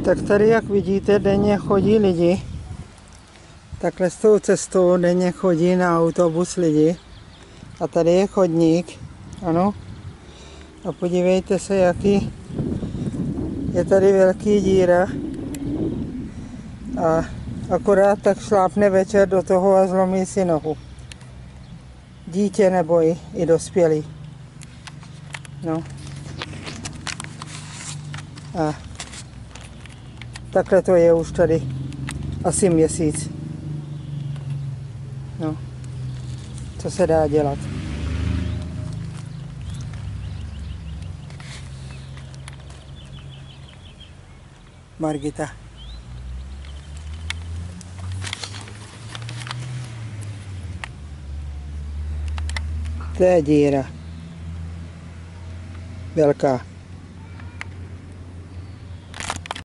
Tak tady, jak vidíte, denně chodí lidi. Takhle s tou cestou denně chodí na autobus lidi. A tady je chodník, ano. A podívejte se, jaký je tady velký díra. A akorát tak šlápne večer do toho a zlomí si nohu. Dítě nebo i dospělý. No. A takhle to je už tady asi měsíc. No. Co se dá dělat? Margita. To je díra. Velká.